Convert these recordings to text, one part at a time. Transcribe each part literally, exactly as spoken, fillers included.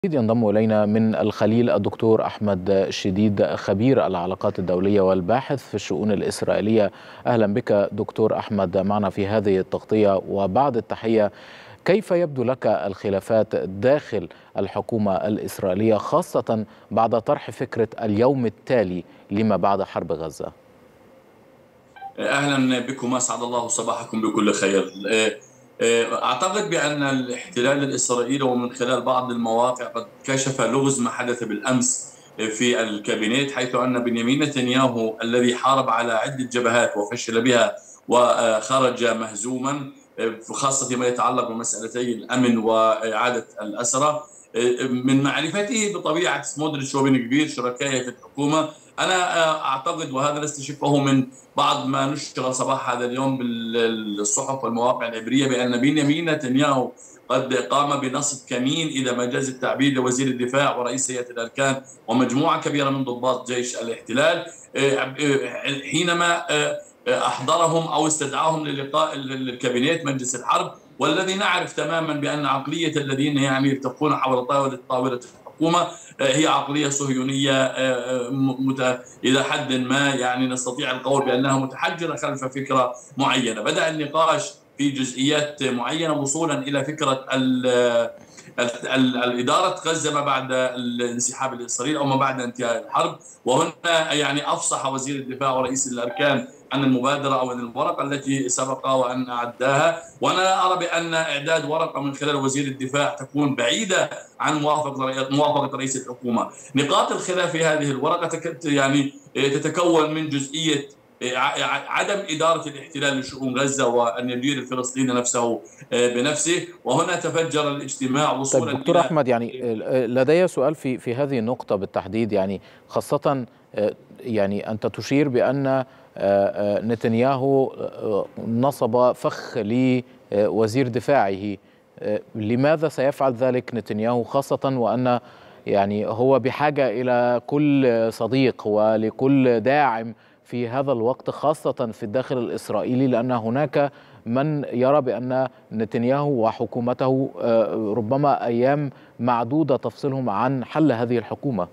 ينضم إلينا من الخليل الدكتور أحمد شديد خبير العلاقات الدولية والباحث في الشؤون الإسرائيلية. أهلا بك دكتور أحمد معنا في هذه التغطية. وبعد التحية، كيف يبدو لك الخلافات داخل الحكومة الإسرائيلية خاصة بعد طرح فكرة اليوم التالي لما بعد حرب غزة؟ أهلا بكم، أسعد الله صباحكم بكل خير. أعتقد بأن الاحتلال الإسرائيلي ومن خلال بعض المواقع قد كشف لغز ما حدث بالأمس في الكابينت، حيث أن بنيامين نتنياهو الذي حارب على عدة جبهات وفشل بها وخرج مهزوما، خاصة فيما يتعلق بمسألتي الأمن وإعادة الأسرى، من معرفته بطبيعة سموتريتش وبن كبير شركائه في الحكومة. أنا أعتقد، وهذا نستشفه من بعض ما نشر صباح هذا اليوم بالصحف والمواقع العبرية، بأن بنيامين نتنياهو قد قام بنصب كمين إذا ما جاز التعبير لوزير الدفاع ورئيس هيئة الأركان ومجموعة كبيرة من ضباط جيش الاحتلال، حينما أحضرهم أو استدعاهم للقاء الكابينت مجلس الحرب، والذي نعرف تماما بأن عقلية الذين يعني يلتقون حول طاولة طاولة الحكومة هي عقلية صهيونية إلى حد ما، يعني نستطيع القول بأنها متحجرة خلف فكرة معينة. بدأ النقاش في جزئيات معينة وصولا إلى فكرة الإدارة غزة ما بعد الانسحاب الإسرائيلي أو ما بعد انتهاء الحرب. وهنا يعني أفصح وزير الدفاع ورئيس الأركان عن المبادرة أو عن الورقة التي سبق وأن أعداها، وأنا لا أرى بأن إعداد ورقة من خلال وزير الدفاع تكون بعيدة عن موافقة موافقة رئيس الحكومة. نقاط الخلاف في هذه الورقة يعني تتكون من جزئية عدم إدارة الاحتلال لشؤون غزة وأن يدير الفلسطيني نفسه بنفسه، وهنا تفجر الاجتماع وصولا. طيب دكتور أحمد، يعني لدي سؤال في في هذه النقطة بالتحديد، يعني خاصة يعني أنت تشير بأن نتنياهو نصب فخ لوزير دفاعه. لماذا سيفعل ذلك نتنياهو، خاصة وأن يعني هو بحاجة إلى كل صديق ولكل داعم في هذا الوقت، خاصة في الداخل الإسرائيلي، لأن هناك من يرى بأن نتنياهو وحكومته ربما أيام معدودة تفصلهم عن حل هذه الحكومة؟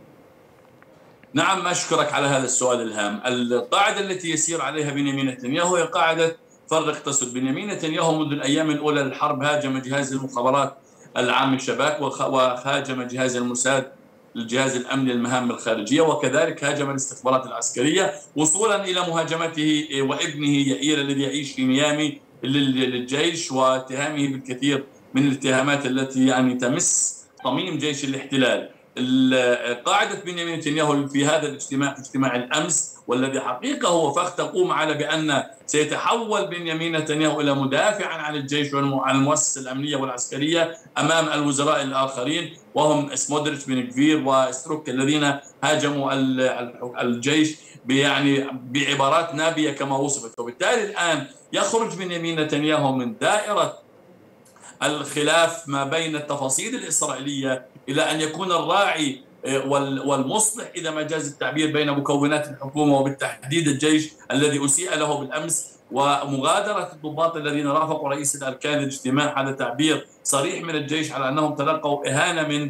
نعم، أشكرك على هذا السؤال الهام. القاعدة التي يسير عليها بنيامين نتنياهو هي قاعدة فرق تسد. بنيامين نتنياهو منذ الأيام الأولى للحرب هاجم جهاز المخابرات العام الشباك، وهاجم جهاز الموساد الجهاز الأمني المهام الخارجية، وكذلك هاجم الاستخبارات العسكرية، وصولا إلى مهاجمته وابنه يائير الذي يعيش في ميامي للجيش، واتهامه بالكثير من الاتهامات التي يعني تمس صميم جيش الاحتلال. قاعدة بنيامين نتنياهو في هذا الاجتماع، في اجتماع الأمس، والذي حقيقة هو فخ تقوم على بأن سيتحول بنيامين نتنياهو إلى مدافعا عن الجيش وعن المؤسسة الأمنية والعسكرية أمام الوزراء الآخرين، وهم سموتريتش بن كبير وستروك الذين هاجموا الجيش يعني بعبارات نابية كما وصفت. وبالتالي الآن يخرج بنيامين نتنياهو من دائرة الخلاف ما بين التفاصيل الإسرائيلية إلى أن يكون الراعي والمصلح إذا ما جاز التعبير بين مكونات الحكومة، وبالتحديد الجيش الذي أسيء له بالأمس، ومغادرة الضباط الذين رافقوا رئيس الأركان الاجتماع. هذا تعبير صريح من الجيش على أنهم تلقوا إهانة من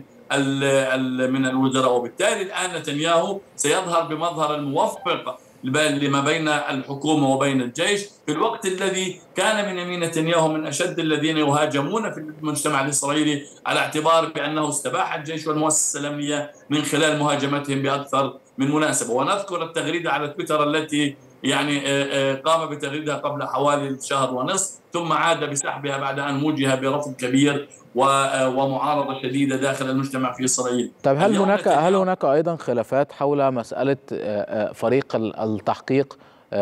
من الوزراء. وبالتالي الآن نتنياهو سيظهر بمظهر الموفق لما بين الحكومة وبين الجيش، في الوقت الذي كان بنيامين نتنياهو من أشد الذين يهاجمون في المجتمع الإسرائيلي على اعتبار بأنه استباح الجيش والمؤسسة الأمنية من خلال مهاجمتهم بأكثر من مناسبة. ونذكر التغريدة على تويتر التي يعني قام بتغريدها قبل حوالي شهر ونصف، ثم عاد بسحبها بعد أن موجه برفض كبير ومعارضة شديدة داخل المجتمع في إسرائيل. طيب هل هناك هل هناك أيضا خلافات حول مسألة فريق التحقيق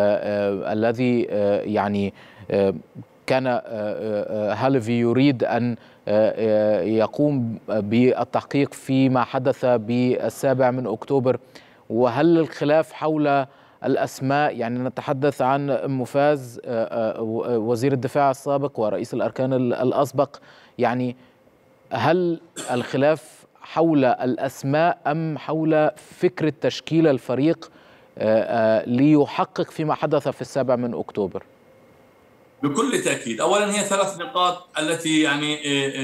الذي يعني كان هالفي يريد أن يقوم بالتحقيق فيما حدث بالسابع من أكتوبر؟ وهل الخلاف حول الأسماء، يعني نتحدث عن مفاز وزير الدفاع السابق ورئيس الأركان الأسبق، يعني هل الخلاف حول الأسماء أم حول فكرة تشكيل الفريق ليحقق فيما حدث في السابع من أكتوبر؟ بكل تأكيد. أولا هي ثلاث نقاط التي يعني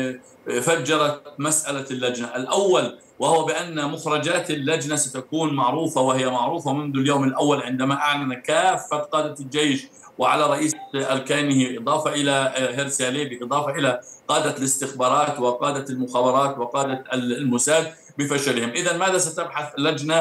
فجرت مسألة اللجنة. الأول وهو بأن مخرجات اللجنة ستكون معروفة، وهي معروفة منذ اليوم الأول عندما أعلن كافة قادة الجيش وعلى رئيس أركانه، إضافة إلى هيرسي هاليفي، إضافة إلى قادة الاستخبارات وقادة المخابرات وقادة الموساد بفشلهم. إذا ماذا ستبحث اللجنة؟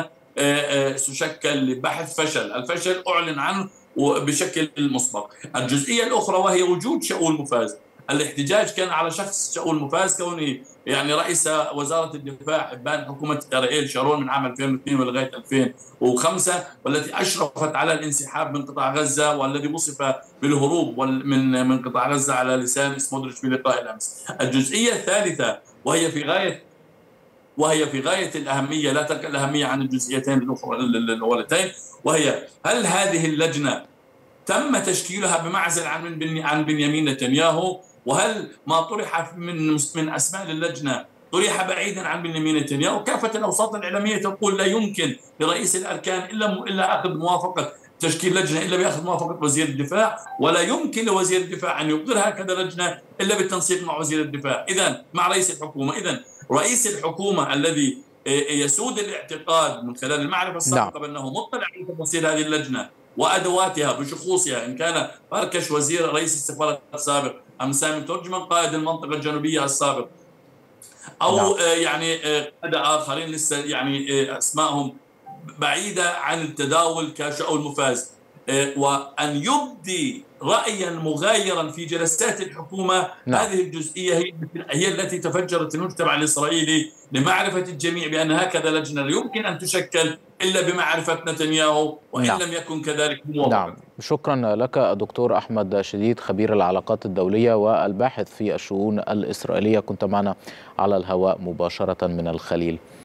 تشكل لبحث فشل، الفشل أعلن عنه بشكل مسبق. الجزئية الأخرى وهي وجود شاول مفاز. الاحتجاج كان على شخص شاول مفاز كونه يعني رئيس وزارة الدفاع إبان حكومة أرييل شارون من عام ألفين واثنين ولغاية ألفين وخمسة، والتي أشرفت على الانسحاب من قطاع غزة، والذي وصف بالهروب من من قطاع غزة على لسان سموتريتش في لقاء الأمس. الجزئية الثالثة وهي في غاية وهي في غاية الأهمية، لا تقل الأهمية عن الجزئيتين الأولتين، وهي هل هذه اللجنة تم تشكيلها بمعزل عن عن بنيامين نتنياهو؟ وهل ما طرح من من أسماء اللجنة طرح بعيدا عن بنيامين نتنياهو؟ كافة الأوساط الإعلامية تقول لا يمكن لرئيس الأركان إلا إلا أخذ موافقة تشكيل لجنة إلا بأخذ موافقة وزير الدفاع، ولا يمكن لوزير الدفاع أن يقدر هكذا لجنة إلا بالتنسيق مع وزير الدفاع، إذا مع رئيس الحكومة. إذا رئيس الحكومة الذي يسود الاعتقاد من خلال المعرفة السابقة بأنه مطلع على تفاصيل هذه اللجنة وأدواتها بشخوصها، إن كان فركش وزير رئيس السفارة السابق، أم سامي ترجمان قائد المنطقة الجنوبية السابق، أو نعم. يعني قادة آخرين لسه يعني أسمائهم بعيدة عن التداول كشاول مفاز، وأن يبدي رأيا مغايرا في جلسات الحكومة. نعم. هذه الجزئية هي هي التي تفجرت المجتمع الإسرائيلي لمعرفة الجميع بأن هكذا لجنة لا يمكن أن تشكل إلا بمعرفة نتنياهو، وإن نعم. لم يكن كذلك موافقا. نعم. شكرا لك دكتور أحمد شديد، خبير العلاقات الدولية والباحث في الشؤون الإسرائيلية، كنت معنا على الهواء مباشرة من الخليل.